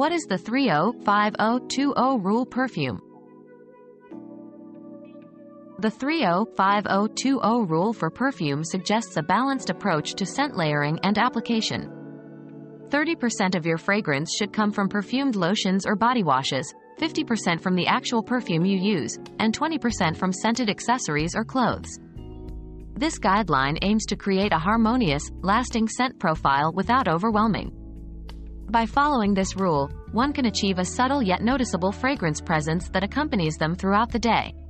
What is the 30-50-20 Rule Perfume? The 30-50-20 rule for perfume suggests a balanced approach to scent layering and application. 30% of your fragrance should come from perfumed lotions or body washes, 50% from the actual perfume you use, and 20% from scented accessories or clothes. This guideline aims to create a harmonious, lasting scent profile without overwhelming. By following this rule, one can achieve a subtle yet noticeable fragrance presence that accompanies them throughout the day.